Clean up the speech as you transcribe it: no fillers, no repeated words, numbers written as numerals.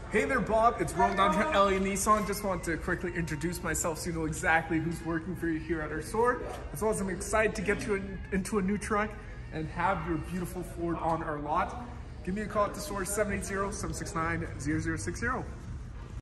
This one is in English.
Hey there, Bob. It's Rhododendron LA Nissan. Just want to quickly introduce myself so you know exactly who's working for you here at our store. As well as I'm excited to get you into a new truck and have your beautiful Ford on our lot. Give me a call at the store, 780-769-0060.